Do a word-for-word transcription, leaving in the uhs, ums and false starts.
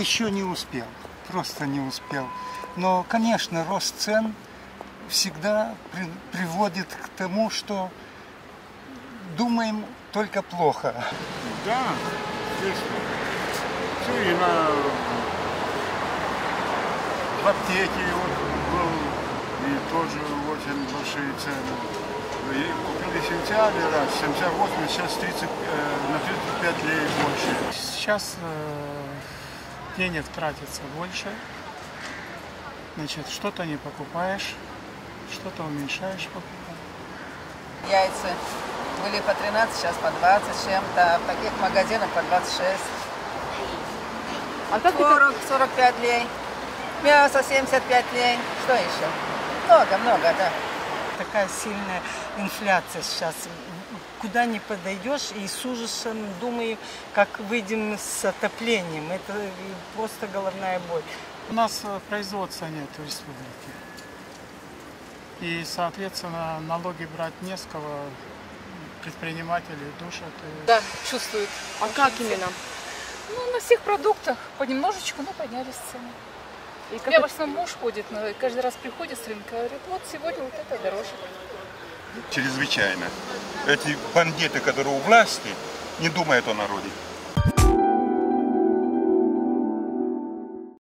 еще не успел, просто не успел. Но, конечно, рост цен всегда при, приводит к тому, что думаем только плохо. Да, естественно. Все, и на... в аптеке вот был, и тоже очень большие цены. И купили сентябрь раз, семьдесят восемь, сейчас тридцать, э, на тридцать пять лей больше. Сейчас э, денег тратится больше. Значит, что-то не покупаешь, что-то уменьшаешь покупать. Яйца были по тринадцать, сейчас по двадцать с чем-то, в таких магазинах по двадцать шесть. А как сорок, сорок пять лей. Мясо семьдесят пять лей. Что еще? Много, много, да. Такая сильная инфляция сейчас. Куда не подойдешь, и с ужасом думаю, как выйдем с отоплением. Это просто головная боль. У нас производства нет в республике. И, соответственно, налоги брать не с кого. Предприниматели душат. И... Да, чувствуют. А как именно? Ну, на всех продуктах понемножечку, но поднялись цены. И У как меня это... в основном муж ходит, но каждый раз приходит с рынка, говорит, вот сегодня вот это дороже. Чрезвычайно. Эти бандиты, которые у власти, не думают о народе.